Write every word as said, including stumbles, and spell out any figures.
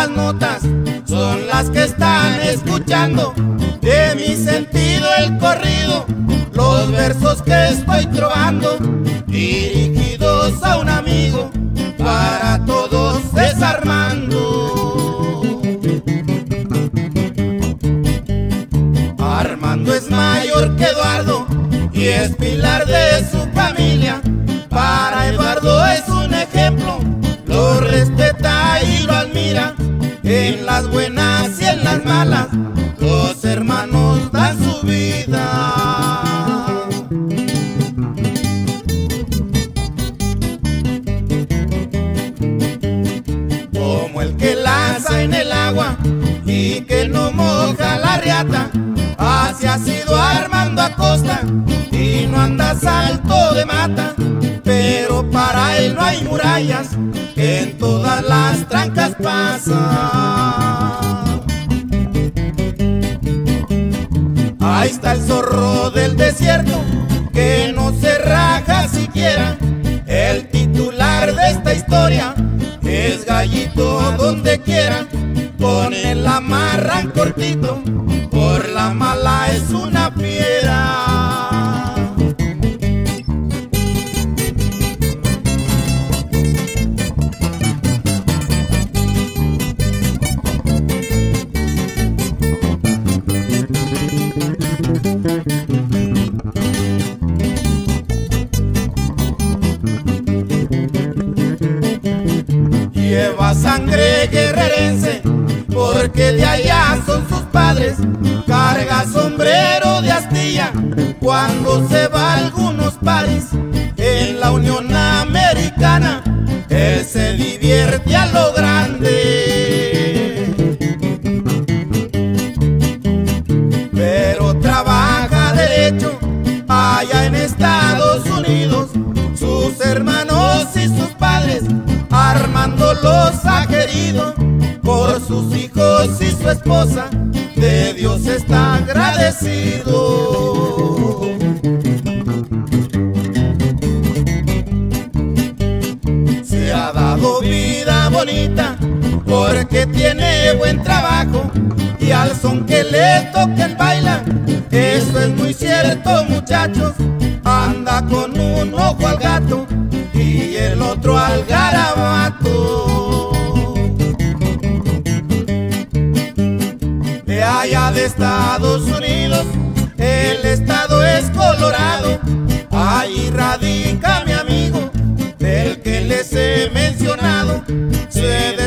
estas notas son las que están escuchando. De mi sentido el corrido, los versos que estoy trovando, dirigidos a un amigo, para todos desarmando. Armando es mayor que Eduardo y es pilar de su familia. Para Eduardo es un ejemplo, lo respeta y lo admira. En las buenas y en las malas, los hermanos dan su vida. Como el que lanza en el agua y que no moja la riata, así ha sido Armando Acosta y no anda salto de mata. Pero para él no hay murallas, que en todas las trancas pasa. Ahí está el zorro del desierto, que no se raja siquiera. El titular de esta historia es Gallito donde quiera. Con él amarran cortito, por la mala es una fiera. Lleva sangre guerrerense, porque de allá son sus padres. Carga sombrero de astilla cuando se va a algunos paris. En la Unión Americana él se divierte a lo grande, pero trabaja derecho allá en Estados Unidos. Sus hermanos y sus padres Armando los ha querido, por sus hijos y su esposa de Dios está agradecido. Se ha dado vida bonita porque tiene buen trabajo, y al son que le toquen baila. Eso es muy cierto, muchachos. Anda con un ojo al gato y el otro al garabato. De allá de Estados Unidos, el estado es Colorado. Ahí radica mi amigo, del que les he mencionado. Se